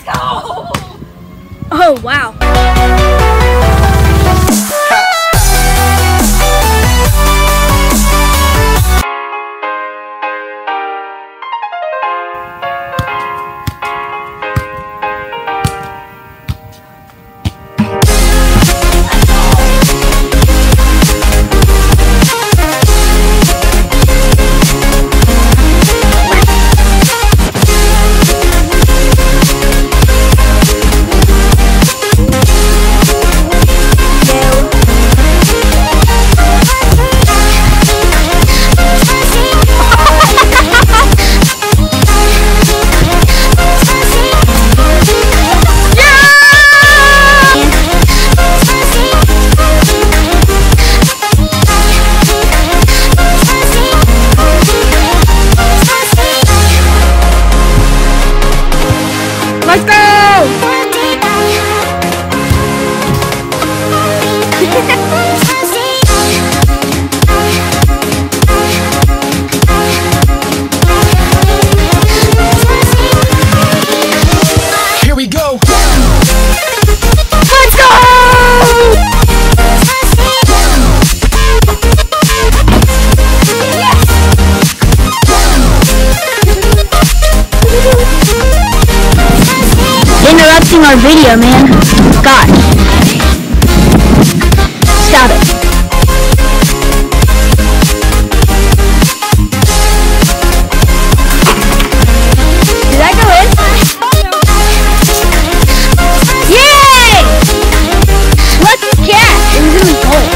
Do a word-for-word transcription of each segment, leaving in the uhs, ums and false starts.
Let's go! Oh, wow. Let's go! Here we go. Let's go! Interrupting our video, man. Gosh. Stop it. Did that go in? Yay! Let's catch. It was really cold.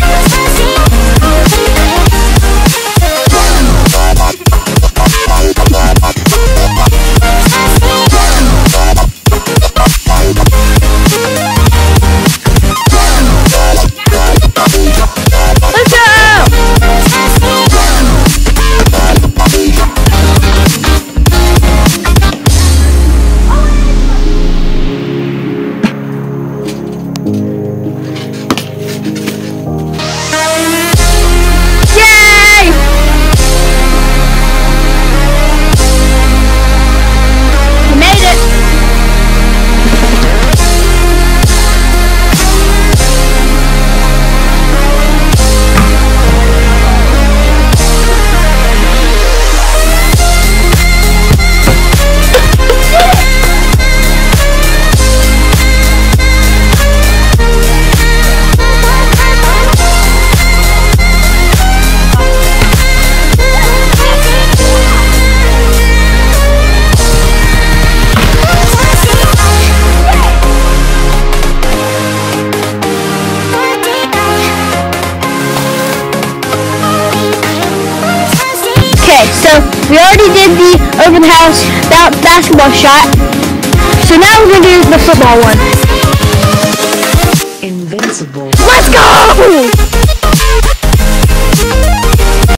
So we already did the open house ba basketball shot. So now we're gonna do the football one. Invincible. Let's go!